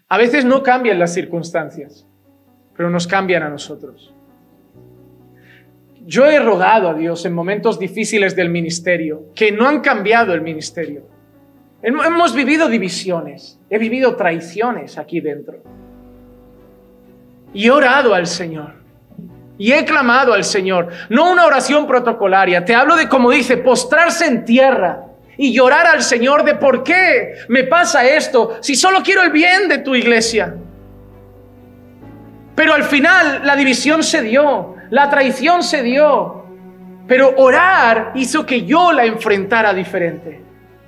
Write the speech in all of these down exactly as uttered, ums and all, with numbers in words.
A veces no cambian las circunstancias, pero nos cambian a nosotros. Yo he rogado a Dios en momentos difíciles del ministerio, que no han cambiado el ministerio. Hemos vivido divisiones, he vivido traiciones aquí dentro. Y he orado al Señor. Y he clamado al Señor. No una oración protocolaria. Te hablo de, como dice, postrarse en tierra y llorar al Señor de por qué me pasa esto, si solo quiero el bien de tu iglesia. Pero al final la división se dio, la traición se dio. Pero orar hizo que yo la enfrentara diferente.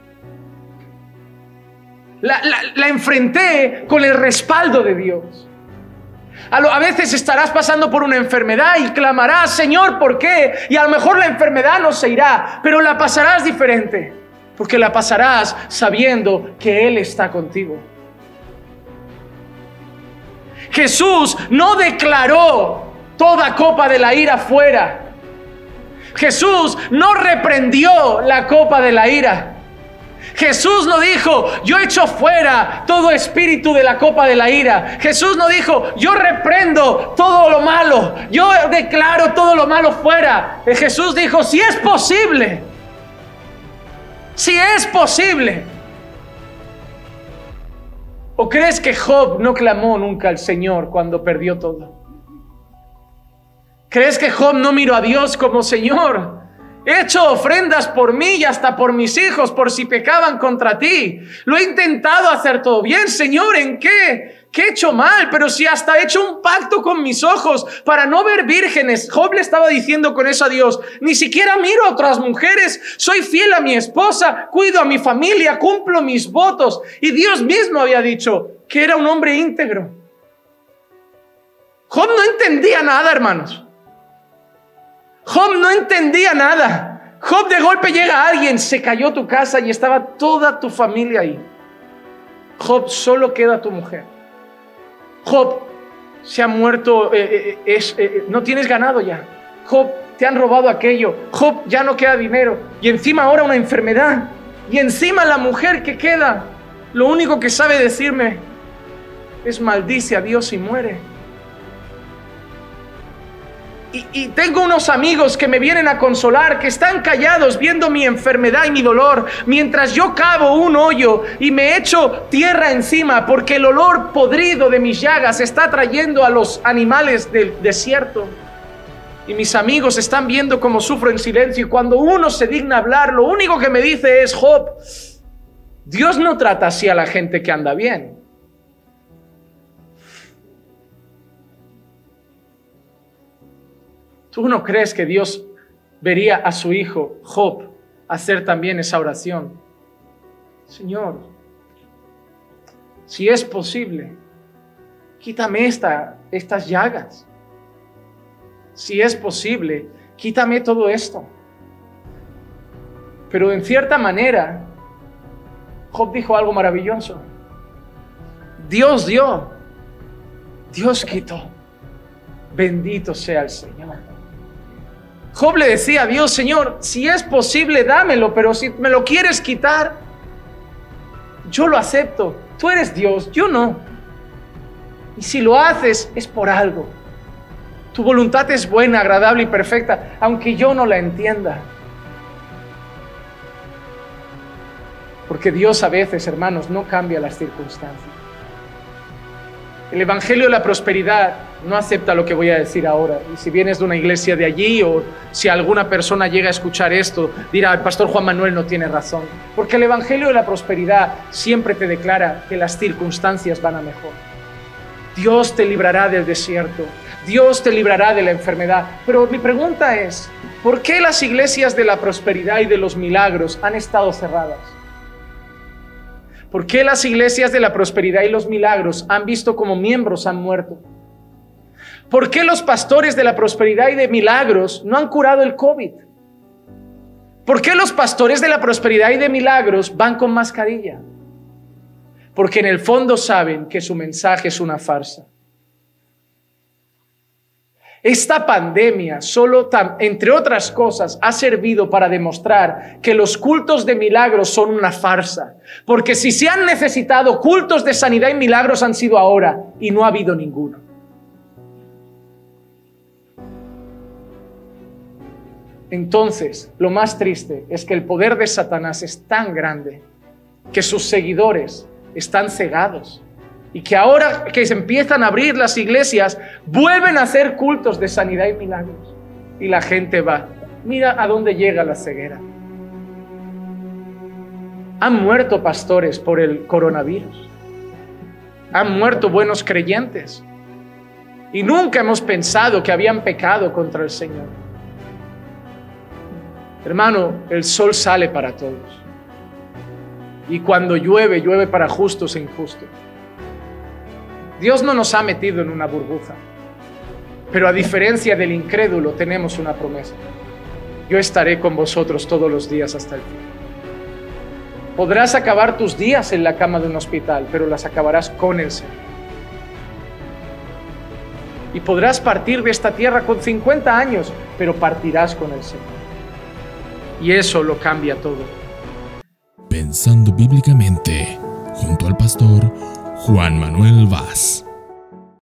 La, la, la enfrenté con el respaldo de Dios. A, lo, a veces estarás pasando por una enfermedad y clamarás, Señor, ¿por qué? Y a lo mejor la enfermedad no se irá, pero la pasarás diferente, porque la pasarás sabiendo que Él está contigo. Jesús no declaró toda copa de la ira fuera. Jesús no reprendió la copa de la ira. Jesús no dijo, yo echo fuera todo espíritu de la copa de la ira. Jesús no dijo, yo reprendo todo lo malo, yo declaro todo lo malo fuera. Jesús dijo, si es posible, si es posible. ¿O crees que Job no clamó nunca al Señor cuando perdió todo? ¿Crees que Job no miró a Dios como Señor? He hecho ofrendas por mí y hasta por mis hijos, por si pecaban contra ti. Lo he intentado hacer todo bien, Señor, ¿en qué? ¿Qué he hecho mal? Pero si hasta he hecho un pacto con mis ojos para no ver vírgenes. Job le estaba diciendo con eso a Dios, ni siquiera miro a otras mujeres, soy fiel a mi esposa, cuido a mi familia, cumplo mis votos. Y Dios mismo había dicho que era un hombre íntegro. Job no entendía nada, hermanos. Job no entendía nada. Job de golpe llega a alguien, se cayó tu casa y estaba toda tu familia ahí. Job, solo queda tu mujer. Job, se ha muerto, eh, eh, es, eh, no tienes ganado ya. Job, te han robado aquello. Job, ya no queda dinero. Y encima ahora una enfermedad. Y encima la mujer que queda, lo único que sabe decirme es maldice a Dios y muere. Y, y tengo unos amigos que me vienen a consolar, que están callados viendo mi enfermedad y mi dolor, mientras yo cavo un hoyo y me echo tierra encima, porque el olor podrido de mis llagas está trayendo a los animales del desierto. Y mis amigos están viendo cómo sufro en silencio, y cuando uno se digna hablar, lo único que me dice es, Job, Dios no trata así a la gente que anda bien. ¿Tú no crees que Dios vería a su hijo Job hacer también esa oración? Señor, si es posible, quítame esta, estas llagas. Si es posible, quítame todo esto. Pero en cierta manera, Job dijo algo maravilloso. Dios dio, Dios quitó. Bendito sea el Señor. Job le decía a Dios, Señor, si es posible, dámelo, pero si me lo quieres quitar, yo lo acepto. Tú eres Dios, yo no. Y si lo haces, es por algo. Tu voluntad es buena, agradable y perfecta, aunque yo no la entienda. Porque Dios a veces, hermanos, no cambia las circunstancias. El Evangelio de la Prosperidad no acepta lo que voy a decir ahora. Y si vienes de una iglesia de allí, o si alguna persona llega a escuchar esto, dirá, el pastor Juan Manuel no tiene razón. Porque el Evangelio de la Prosperidad siempre te declara que las circunstancias van a mejor. Dios te librará del desierto. Dios te librará de la enfermedad. Pero mi pregunta es, ¿por qué las iglesias de la prosperidad y de los milagros han estado cerradas? ¿Por qué las iglesias de la prosperidad y los milagros han visto como miembros han muerto? ¿Por qué los pastores de la prosperidad y de milagros no han curado el COVID? ¿Por qué los pastores de la prosperidad y de milagros van con mascarilla? Porque en el fondo saben que su mensaje es una farsa. Esta pandemia, solo tam, entre otras cosas, ha servido para demostrar que los cultos de milagros son una farsa. Porque si se han necesitado cultos de sanidad y milagros han sido ahora y no ha habido ninguno. Entonces, lo más triste es que el poder de Satanás es tan grande que sus seguidores están cegados. Y que ahora que se empiezan a abrir las iglesias, vuelven a hacer cultos de sanidad y milagros. Y la gente va. Mira a dónde llega la ceguera. Han muerto pastores por el coronavirus. Han muerto buenos creyentes. Y nunca hemos pensado que habían pecado contra el Señor. Hermano, el sol sale para todos. Y cuando llueve, llueve para justos e injustos. Dios no nos ha metido en una burbuja, pero a diferencia del incrédulo tenemos una promesa. Yo estaré con vosotros todos los días hasta el fin. Podrás acabar tus días en la cama de un hospital, pero las acabarás con el Señor. Y podrás partir de esta tierra con cincuenta años, pero partirás con el Señor. Y eso lo cambia todo. Pensando bíblicamente, junto al pastor Juan Manuel Vaz.